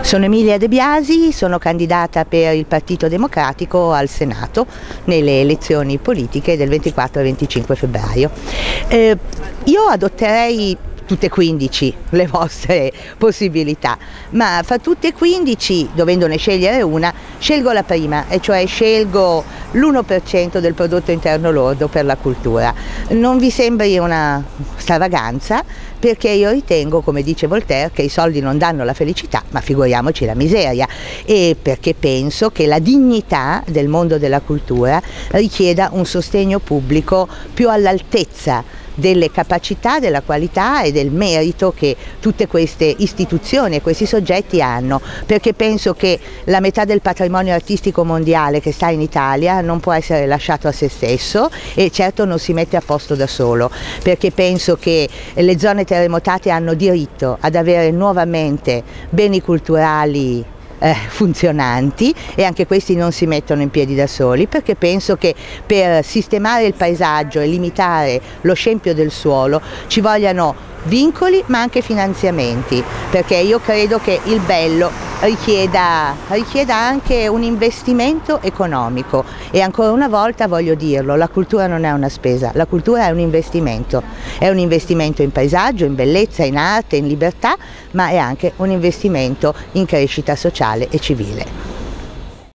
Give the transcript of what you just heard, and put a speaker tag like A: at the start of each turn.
A: Sono Emilia De Biasi, sono candidata per il Partito Democratico al Senato nelle elezioni politiche del 24 e 25 febbraio. Io adotterei tutte e 15 le vostre possibilità, ma fra tutte e 15, dovendone scegliere una, scelgo la prima, e cioè scelgo l'1% del prodotto interno lordo per la cultura. Non vi sembri una stravaganza, perché io ritengo, come dice Voltaire, che i soldi non danno la felicità, ma figuriamoci la miseria, e perché penso che la dignità del mondo della cultura richieda un sostegno pubblico più all'altezza delle capacità, della qualità e del merito che tutte queste istituzioni e questi soggetti hanno, perché penso che la metà del patrimonio artistico mondiale che sta in Italia non può essere lasciato a se stesso, e certo non si mette a posto da solo, perché penso che le zone terremotate hanno diritto ad avere nuovamente beni culturali funzionanti, e anche questi non si mettono in piedi da soli, perché penso che per sistemare il paesaggio e limitare lo scempio del suolo ci vogliano vincoli ma anche finanziamenti, perché io credo che il bello richieda anche un investimento economico, e ancora una volta voglio dirlo, la cultura non è una spesa, la cultura è un investimento in paesaggio, in bellezza, in arte, in libertà, ma è anche un investimento in crescita sociale e civile.